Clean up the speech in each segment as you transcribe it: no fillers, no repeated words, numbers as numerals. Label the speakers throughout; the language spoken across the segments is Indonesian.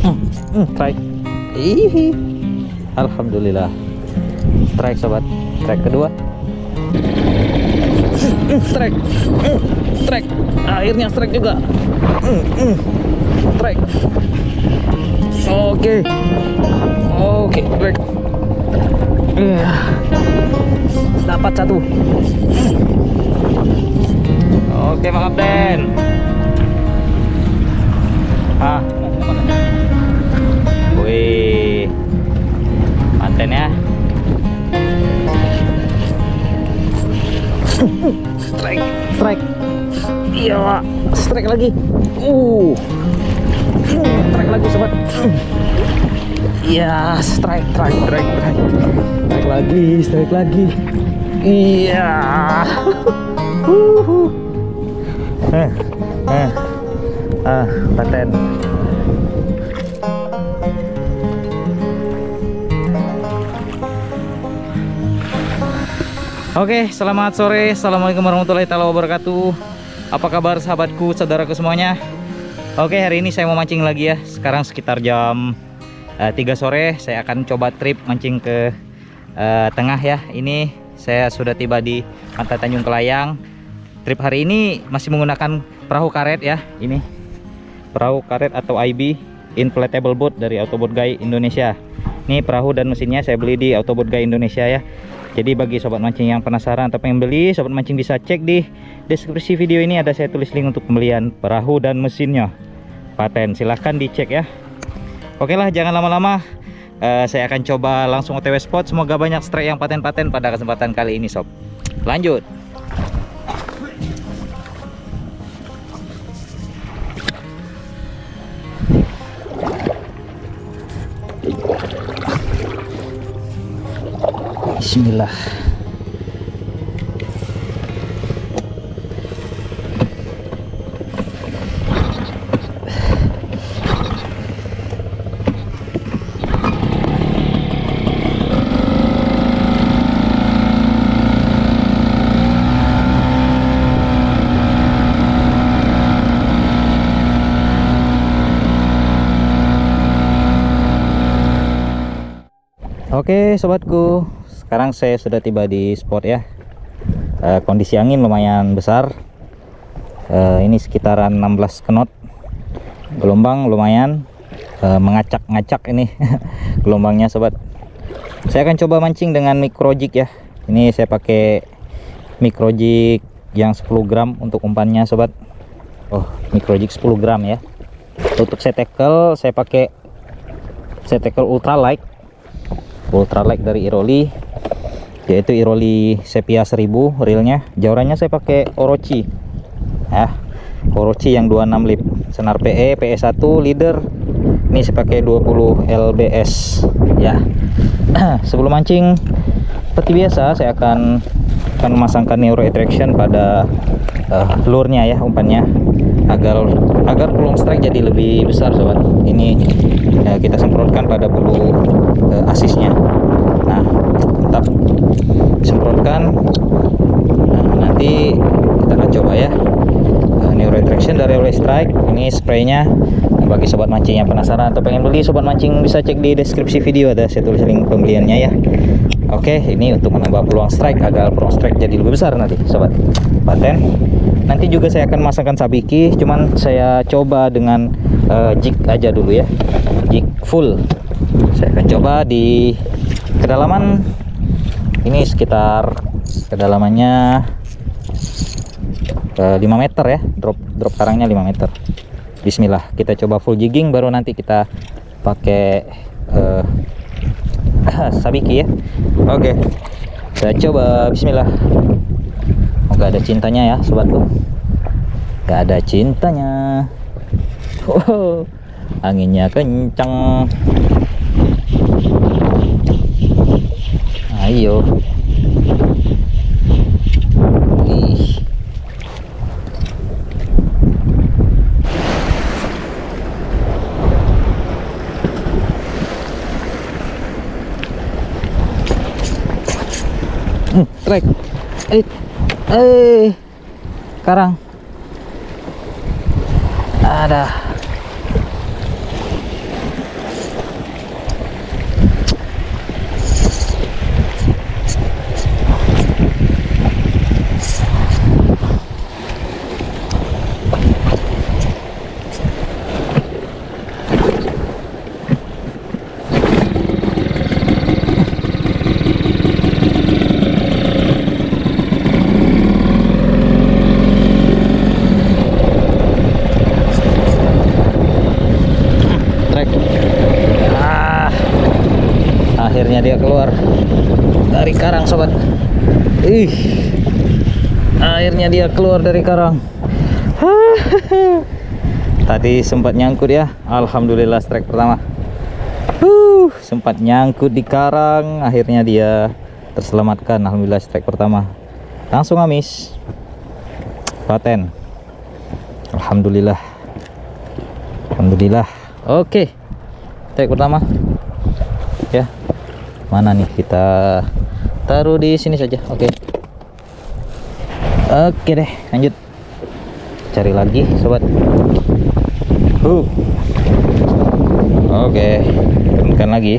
Speaker 1: Strike. Ih, alhamdulillah. Strike sobat. Strike kedua. Strike. Strike. Akhirnya strike juga. Strike. Oke. Oke, strike. Iya. Dapat satu. Oke, Pak Kapten. Wih, manten ya. Strike, strike. Iya, strike lagi. Strike lagi sobat. Iya, strike, strike, strike, strike. Strike lagi, strike lagi. Iya. Paten. Oke, selamat sore. Assalamualaikum warahmatullahi wabarakatuh. Apa kabar sahabatku, saudaraku semuanya? Oke, hari ini saya mau mancing lagi ya. Sekarang sekitar jam 3 sore. Saya akan coba trip mancing ke tengah ya. Ini saya sudah tiba di Pantai Tanjung Kelayang. Trip hari ini masih menggunakan perahu karet ya. Ini perahu karet atau IB, Inflatable Boat dari Autoboat Guy Indonesia. Ini perahu dan mesinnya saya beli di Autoboat Guy Indonesia ya. Jadi bagi sobat mancing yang penasaran atau pengen beli, sobat mancing bisa cek di deskripsi video ini, ada saya tulis link untuk pembelian perahu dan mesinnya. Paten, silahkan dicek ya. Oke lah, jangan lama-lama. Saya akan coba langsung OTW spot. Semoga banyak strike yang paten-paten pada kesempatan kali ini sob. Lanjut. Bismillah. Oke sobatku, sekarang saya sudah tiba di spot ya. Kondisi angin lumayan besar. Ini sekitaran 16 knot. Gelombang lumayan mengacak-ngacak ini gelombangnya sobat. Saya akan coba mancing dengan micro jig ya. Ini saya pakai micro jig yang 10 gram untuk umpannya sobat. Oh, micro jig 10 gram ya. Untuk set tackle saya pakai set tackle ultralight dari Iroli, yaitu Iroli Sepia 1000 reelnya. Jaurannya saya pakai Orochi ya, Orochi yang 26 lip. Senar PE PE1 leader. Ini saya pakai 20 lbs ya. Sebelum mancing seperti biasa saya akan memasangkan Neuro Attraction pada lure-nya ya, umpannya, agar peluang strike jadi lebih besar sobat. Ini kita semprotkan pada bulu asisnya. Nah, tetap semprotkan. Nanti kita akan coba ya Neuro Attraction dari Oleh Strike. Ini spraynya. Bagi sobat mancing yang penasaran atau pengen beli, sobat mancing bisa cek di deskripsi video, ada saya tulis link pembeliannya ya. Oke, ini untuk menambah peluang strike, agar peluang strike jadi lebih besar nanti sobat. Paten. Nanti juga saya akan masangkan sabiki, cuman saya coba dengan jig aja dulu ya, jig full. Saya akan coba di kedalaman ini, sekitar kedalamannya 5 meter ya, drop karangnya 5 meter. Bismillah, kita coba full jigging, baru nanti kita pakai sabiki ya. Oke, saya coba. Bismillah. Gak ada cintanya ya sobatku, gak ada cintanya. Anginnya kencang. Ayo. Strike. Karang. Ada. Akhirnya dia keluar dari karang sobat. Akhirnya dia keluar dari karang. Tadi sempat nyangkut ya. Alhamdulillah strike pertama. Sempat nyangkut di karang, akhirnya dia terselamatkan. Alhamdulillah strike pertama. Langsung amis. Paten. Alhamdulillah. Alhamdulillah. Oke. Strike pertama. Ya. Mana nih, kita taruh di sini saja. Oke. Oke deh, lanjut. Cari lagi sobat. Oke, turunkan lagi.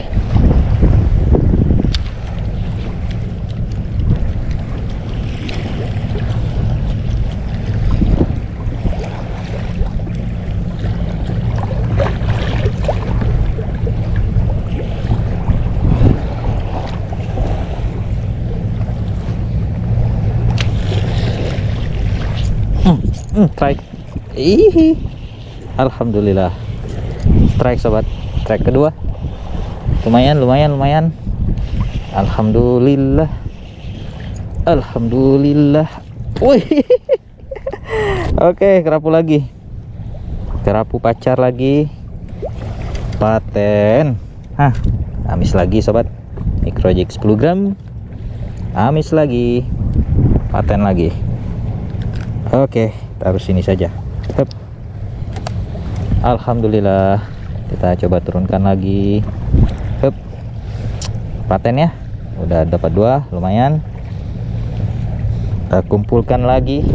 Speaker 1: Strike. Alhamdulillah. Strike sobat. Strike kedua. Lumayan. Alhamdulillah. Wih. Oke, kerapu lagi. Kerapu pacar lagi. Paten. Amis lagi sobat. Microjig 10 gram. Amis lagi. Paten lagi. Oke, taruh sini saja. Alhamdulillah. Kita coba turunkan lagi. Paten ya. Udah dapat 2, lumayan. Kita kumpulkan lagi.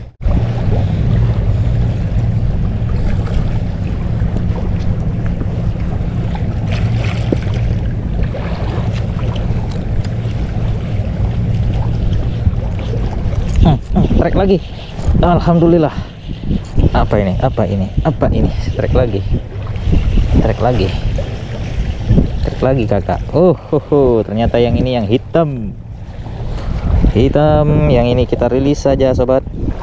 Speaker 1: Trek lagi. Alhamdulillah. Apa ini? Trek lagi kakak. Ternyata yang ini yang hitam. Yang ini kita rilis saja sobat.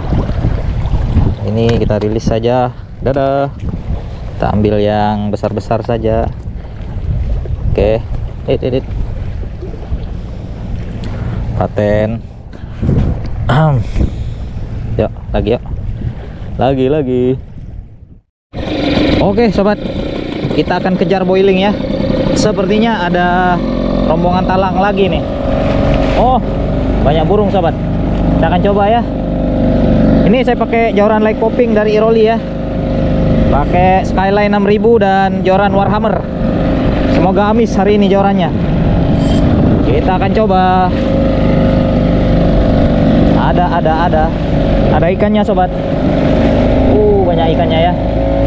Speaker 1: Ini kita rilis saja. Dadah. Kita ambil yang besar-besar saja. Oke. Paten. Yuk, lagi. Oke sobat, kita akan kejar boiling ya. Sepertinya ada rombongan talang lagi nih. Banyak burung sobat. Kita akan coba ya. Ini saya pakai joran light popping dari Iroli ya. Pakai Skyline 6000 dan joran Warhammer. Semoga amis hari ini jorannya. Kita akan coba. Ada ikannya sobat. Banyak ikannya ya.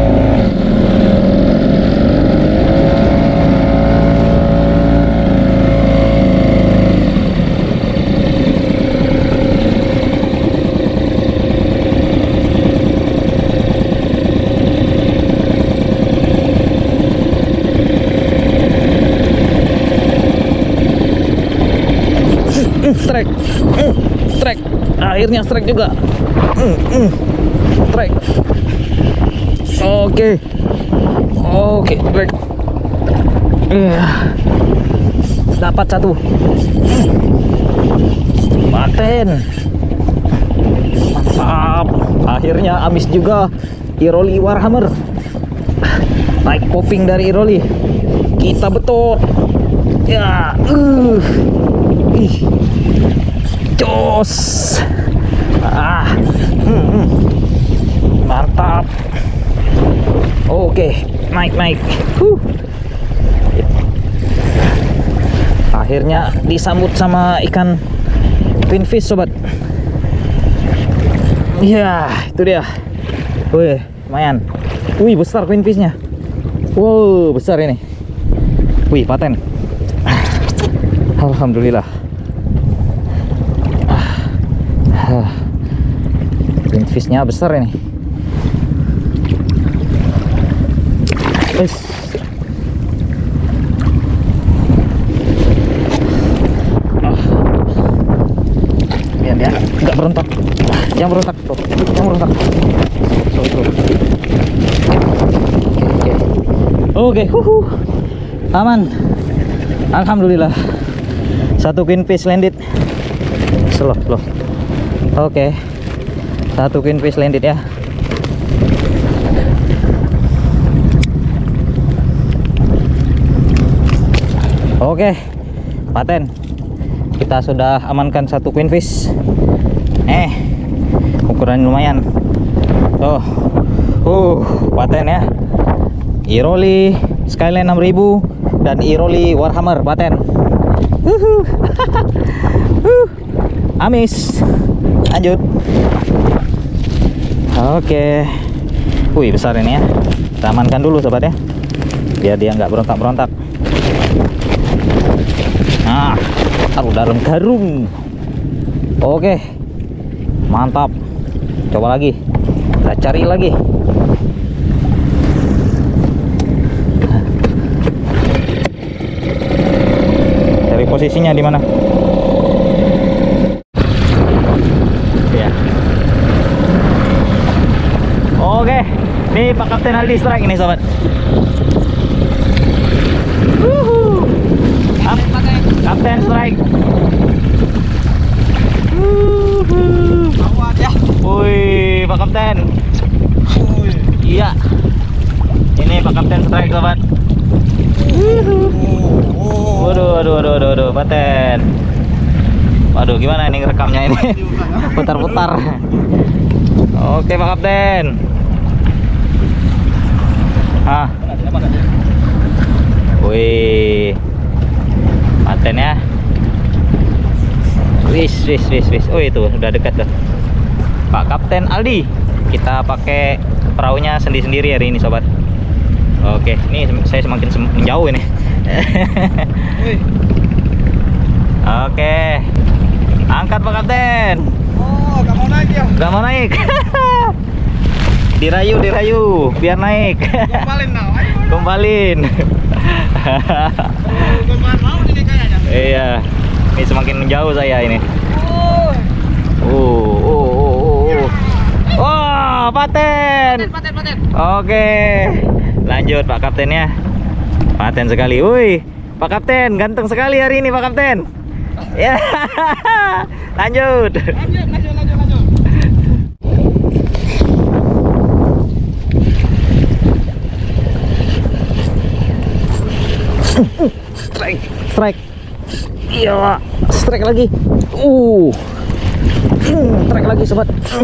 Speaker 1: Strike. Akhirnya strike juga. Strike. Oke, strike. Dapat 1. Paten. Mantap. Akhirnya amis juga. Iroli Warhammer. Light popping dari Iroli. Kita betot. Ya. Jos. Mantap. Oke, naik. Akhirnya disambut sama ikan pinfish sobat. Ya, itu dia. Wih, lumayan. Wih, besar pinfishnya. Wow, besar ini. Wih, paten. Alhamdulillah. Pinfishnya besar ini. Biar dia nggak berontak. Yang berontak tuh. Oke. Aman. Alhamdulillah, satu queenfish landed. Slow. Oke, satu queenfish landed ya. Oke, paten. Kita sudah amankan satu queenfish. Ukuran lumayan. Paten ya. Iroli Skyline 6000 dan Iroli Warhammer paten. Amis. Lanjut. Oke. Wih, besar ini ya. Kita amankan dulu sobat ya, biar dia nggak berontak-berontak. Nah, taruh dalam karung. Oke, mantap. Coba lagi, kita cari lagi. Cari posisinya di mana? Ya. Oke, ini Pak Kapten Aldi strike ini sobat. Kapten strike.
Speaker 2: Awat ya.
Speaker 1: Wih, Pak Kapten. Iya. Ini Pak Kapten strike sobat. Waduh, paten. Waduh, gimana ini rekamnya ini? Putar-putar. Oke, Pak Kapten. Wih, paten ya. Wis. Oh, itu udah dekat tuh. Pak Kapten Aldi. Kita pakai perahunya sendiri-sendiri hari ini sobat. Oke, ini saya semakin menjauh ini. Oke, angkat Pak Kapten.
Speaker 2: Oh, gak mau naik ya?
Speaker 1: Gak mau naik. Dirayu, biar naik.
Speaker 2: Gombalin now, ayo.
Speaker 1: Gombalin.
Speaker 2: Gombalin mau ini kayaknya.
Speaker 1: Iya, ini semakin menjauh saya ini. Wah, paten. Oke, lanjut Pak Kapten ya. Paten sekali. Wih, Pak Kapten ganteng sekali hari ini Pak Kapten. Ya, lanjut. Strike. Iya, strike lagi. Strike lagi sobat.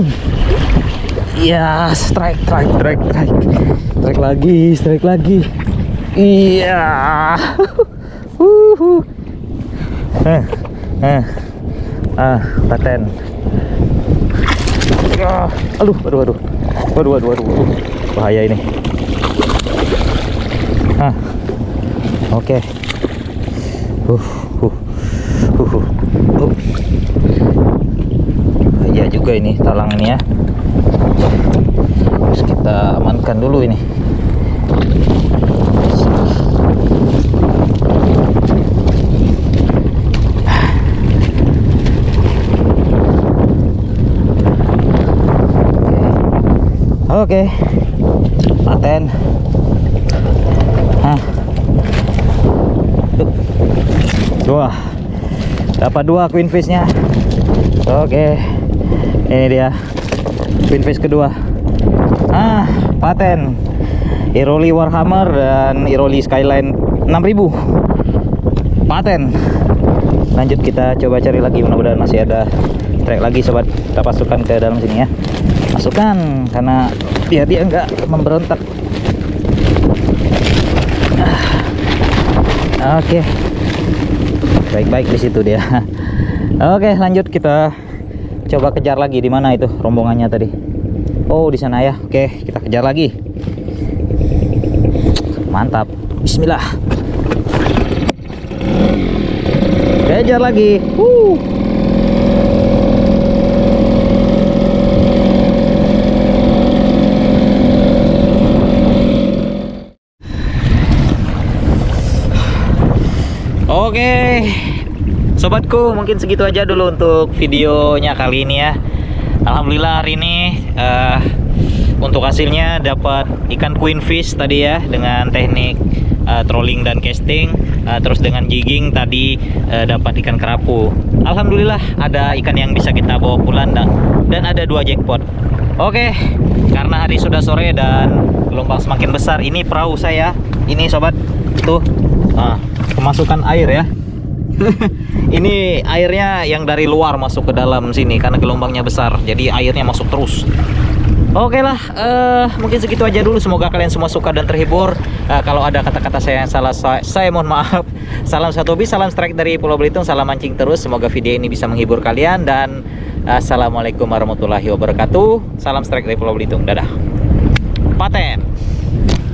Speaker 1: Iya, strike lagi. Iya. Paten. Aduh. Bahaya ini. Oke. Bahaya juga ini talang ini ya. Terus kita amankan dulu ini. Oke. Paten. Wah, dapat 2 queenfish-nya. Oke, ini dia queenfish kedua. Paten Iroli Warhammer dan Iroli Skyline 6000 paten. Lanjut, kita coba cari lagi, mudah-mudahan masih ada strike lagi sobat. Kita masukkan ke dalam sini ya, masukkan karena dia nggak memberontak. Oke, baik-baik di situ dia. Oke, lanjut kita coba kejar lagi. Di mana itu rombongannya tadi? Oh, di sana ya. Oke, kita kejar lagi. Mantap. Bismillah. Kejar lagi. Oke, sobatku, mungkin segitu aja dulu untuk videonya kali ini ya. Alhamdulillah hari ini untuk hasilnya dapat ikan queenfish tadi ya, dengan teknik trolling dan casting. terus dengan jigging tadi dapat ikan kerapu. Alhamdulillah ada ikan yang bisa kita bawa pulang dan ada 2 jackpot. Oke, karena hari sudah sore dan gelombang semakin besar, ini perahu saya ini sobat tuh kemasukan air ya. Ini airnya yang dari luar masuk ke dalam sini karena gelombangnya besar, jadi airnya masuk terus. Oke lah, mungkin segitu aja dulu. Semoga kalian semua suka dan terhibur. Kalau ada kata-kata saya yang salah, saya mohon maaf. Salam satu hobi, salam strike dari Pulau Belitung, salam mancing terus. Semoga video ini bisa menghibur kalian dan assalamualaikum warahmatullahi wabarakatuh. Salam strike dari Pulau Belitung. Dadah. Paten.